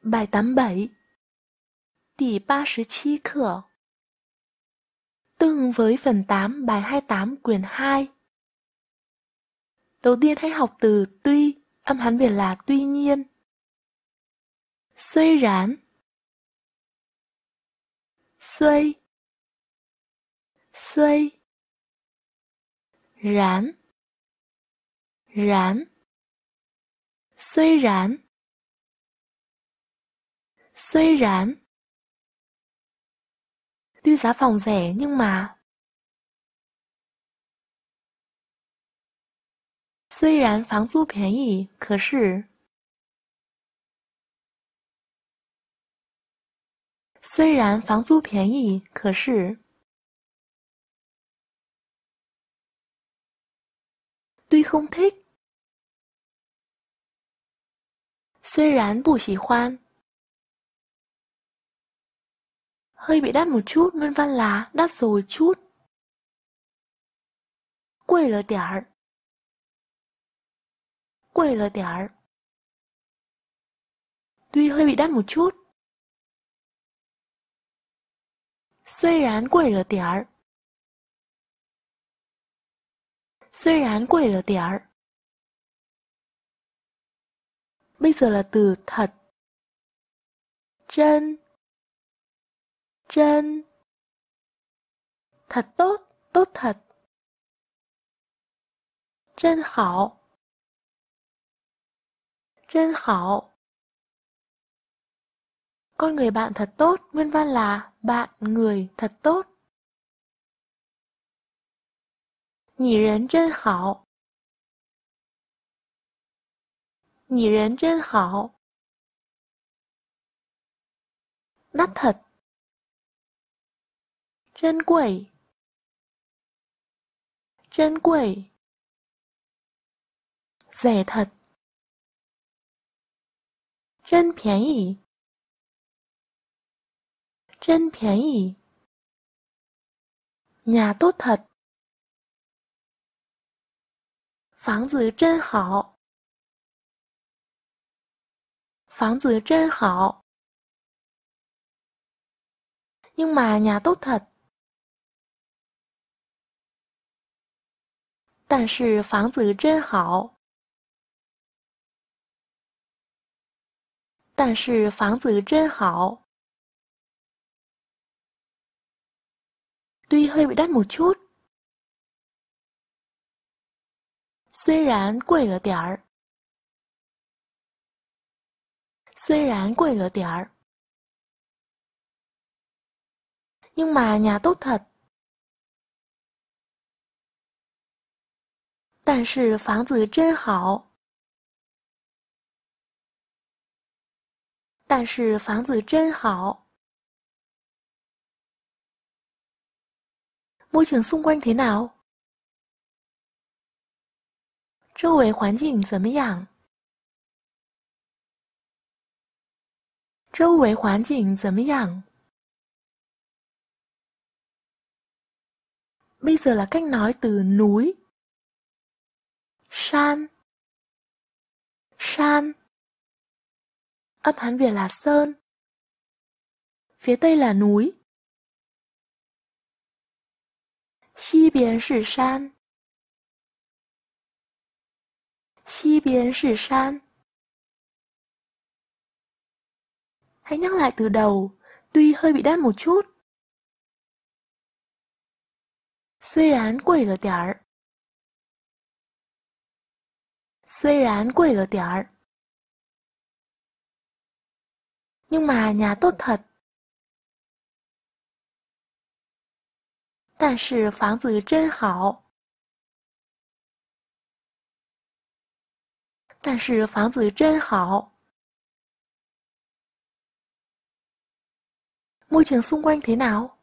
Bài 87 Tỷ 37 课. Tương ứng với phần 8 bài 28 quyển 2. Đầu tiên hãy học từ tuy, âm Hán Việt là tuy nhiên.虽然 虽虽Rán Rán虽然虽然Tuy giá phòng rẻ nhưng mà.虽然房租便宜，可是。虽然房租便宜，可是。Tuy không thích. 虽然不喜欢。Hơi bị đắt một chút, nguyên văn là đắt rồi chút. 贵了点儿。贵了点儿。Tuy hơi bị đắt một chút. 虽然贵了点儿。虽然贵了点儿。Bây giờ là từ thật. Chân. Chân. Thật tốt, tốt thật. Chân hảo. Chân hảo. Con người bạn thật tốt, nguyên văn là bạn người thật tốt. Nhị人真好. Nhị人真好. Đắt thật. Trân quý. Trân quý. Rẻ thật. Trân 便宜. Trân 便宜. Nhà tốt thật.房子真好.房子真好. Nhưng mà nhà tốt thật. 但是房子真好。但是房子真好。Tuy hơi bị đắt một chút. 虽然贵了点儿。虽然贵了点儿。Nhưng mà nhà tốt thật. 但是房子真好。但是房子真好。Môi trường xung quanh thế nào? 周围环境怎么样？周围环境怎么样？ Bây giờ là cách nói từ núi. San. San. Âm Hán Việt là sơn. Phía tây là núi. 西边是山。西边是山。Hãy nhắc lại từ đầu, tuy hơi bị đắt một chút. 虽然贵了点儿。虽然贵了点儿。Nhưng mà nhà tốt thật. 但是房子真好。但是房子真好。Môi trường xung quanh thế nào?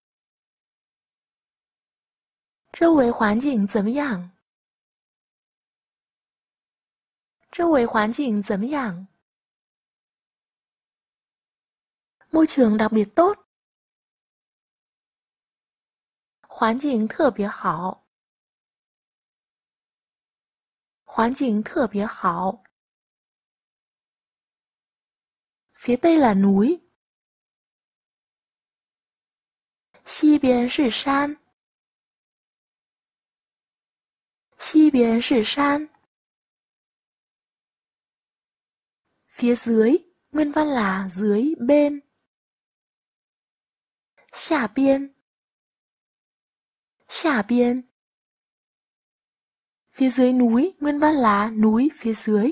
周围环境怎么样？周围环境怎么样？ Môi trường đặc biệt tốt. 环境特别好。环境特别好。 phía tây là núi. 西边是山，西边是山。Phía dưới, nguyên văn là dưới bên. 下边，下边。Phía dưới núi, nguyên văn là núi phía dưới.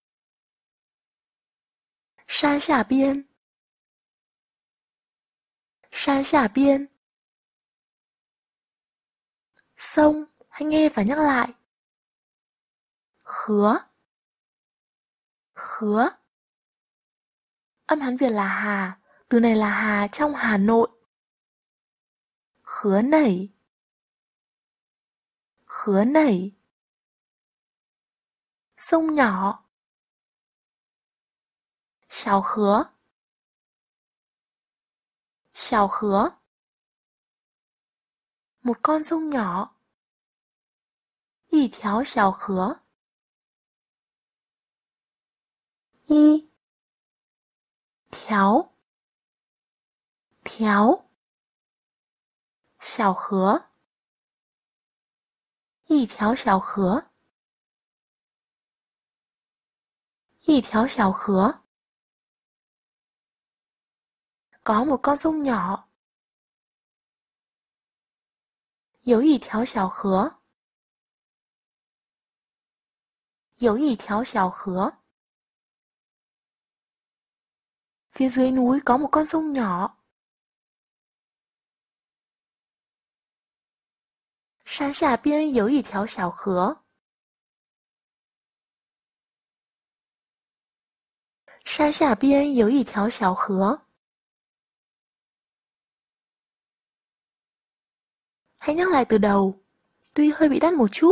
山下边，山下边。Sông, hãy nghe và nhắc lại. Hứa, hứa. Âm Hán Việt là Hà, từ này là Hà trong Hà Nội. Hứa nảy, hứa nảy. Sông nhỏ. Xào hứa, xào hứa. Một con sông nhỏ. 一条小河。一条条小河，一条小河，一条小河。Có một con sông nhỏ. 有一条小河。有一条小河。Phía dưới núi có một con sông nhỏ. 山下边有一条小河。山下边有一条小河。Hãy nhắc lại từ đầu, tuy hơi bị đắt một chút.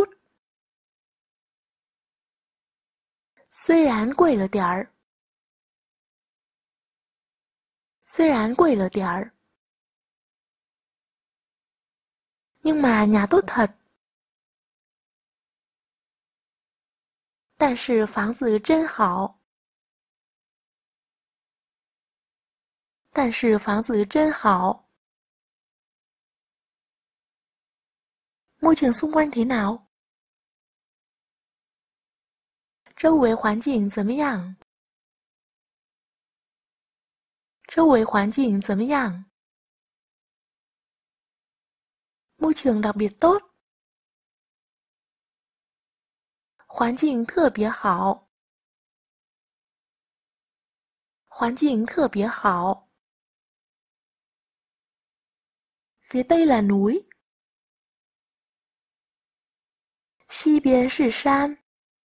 虽然贵了点儿，虽然贵了点儿， nhưng mà nhà tốt thật. 但是房子真好，但是房子真好。 Môi trường xung quanh thế nào? 周围环境怎么样？周围环境怎么样？ Môi trường đặc biệt tốt. 环境特别好。环境特别好。Phía tây là núi. 西边是山。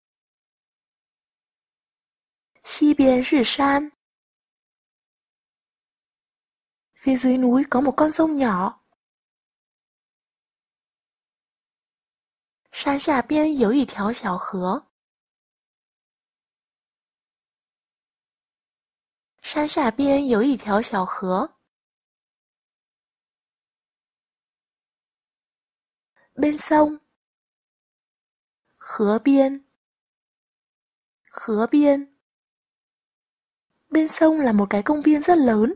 西边是山。Phía dưới núi có một con sông nhỏ. 山下边有一条小河。山下边有一条小河。Bên sông. 河边。河边。Bên sông là một cái công viên rất lớn.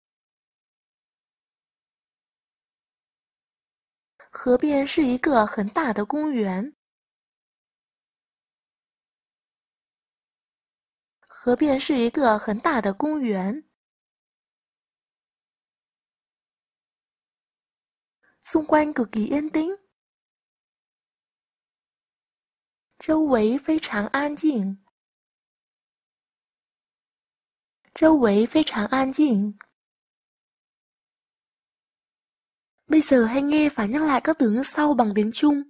河边是一个很大的公园。河边是一个很大的公园。Xung quanh cực kỳ yên tĩnh. 周围非常安静。周围非常安静。Bây giờ hãy nghe và nhắc lại các từ ngữ sau bằng tiếng Trung.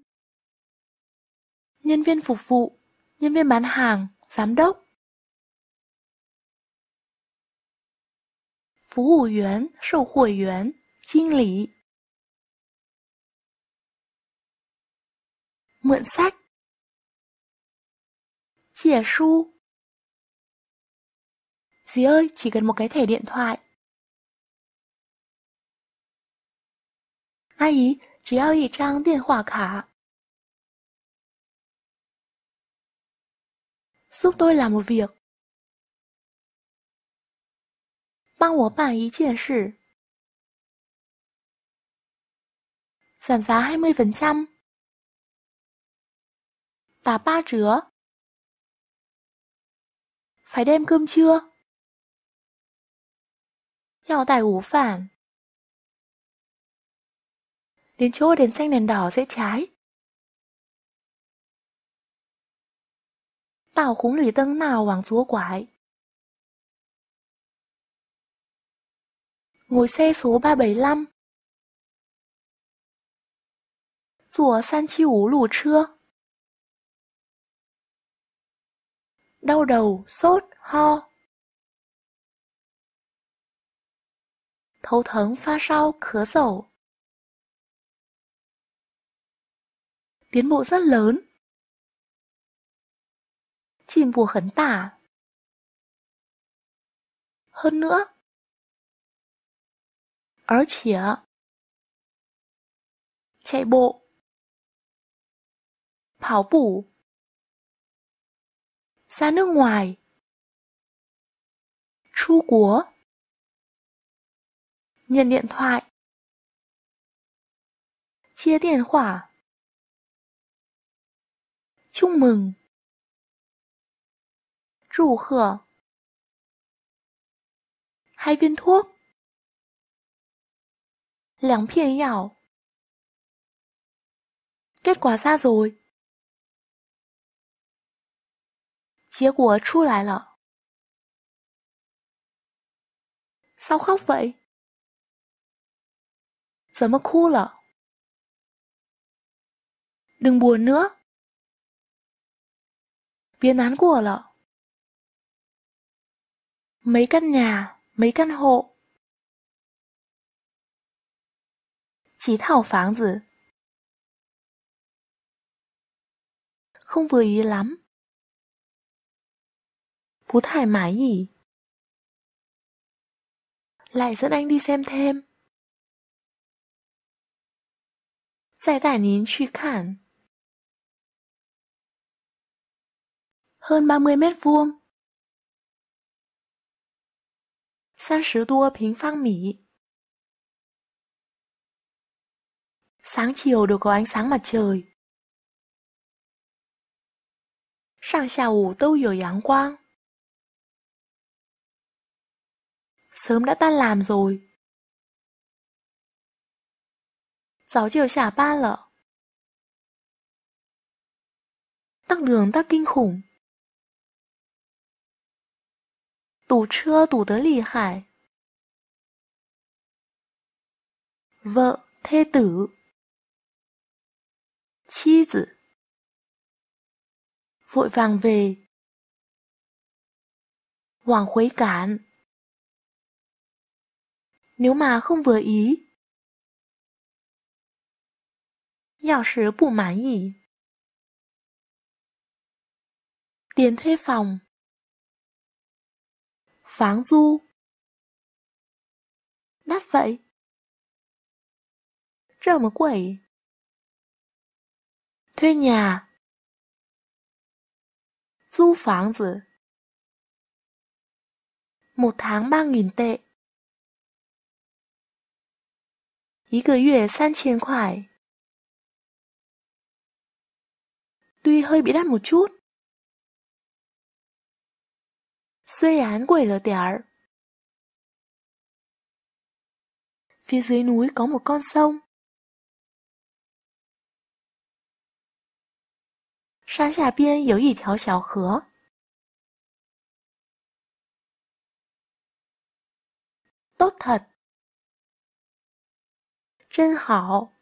Nhân viên phục vụ, nhân viên bán hàng, giám đốc. 服务员、售货员、经理。Mượn sách. 借书. Dì ơi, chỉ cần một cái thẻ điện thoại. 阿姨，只要一张电话卡。Giúp tôi làm một việc. 帮我办一件事. Giảm giá 20%.打8折. Phải đem cơm trưa. 要带午饭. Đến chỗ đèn xanh đèn đỏ rẽ trái. 到红绿灯那往左拐. Ngồi xe số 375. 坐375路车. Đau đầu, sốt, ho. 头疼、发烧、咳嗽. Tiến bộ rất lớn. 进步很大. Hơn nữa. 而且. chạy bộ. 跑步. Ra nước ngoài. 出国. Nhận điện thoại. Chia điện thoại. Chúc mừng. 祝贺. 2 viên thuốc. 2片药. Kết quả ra rồi. 结果出来了. Sao khóc vậy? 怎么哭了? Đừng buồn nữa. 别难过了. Mấy căn nhà, mấy căn hộ. Chỉ thảo pháng子. Không vừa ý lắm. 不太满意. Lại dẫn anh đi xem thêm. 再带您去看. Hơn 30 mét vuông. 30多平方米. Sáng chiều đều có ánh sáng mặt trời. 上下午都有阳光. Sớm đã tan làm rồi. 早就下班了. Tắc đường tắc kinh khủng. 堵车堵得厉害. Vợ, thê tử. 妻子. Vội vàng về. 往回赶. Nếu mà không vừa ý. 要是不满意. Tiền thuê phòng. Pháng du. Đắt vậy. 这么贵. Thuê nhà. 租房子. 1 tháng 3.000 tệ. 1个月3000块. Tuy hơi bị đắt một chút. 虽然贵了点儿. Phía dưới núi có một con sông. 山下边有一条小河. Tốt thật. 真好.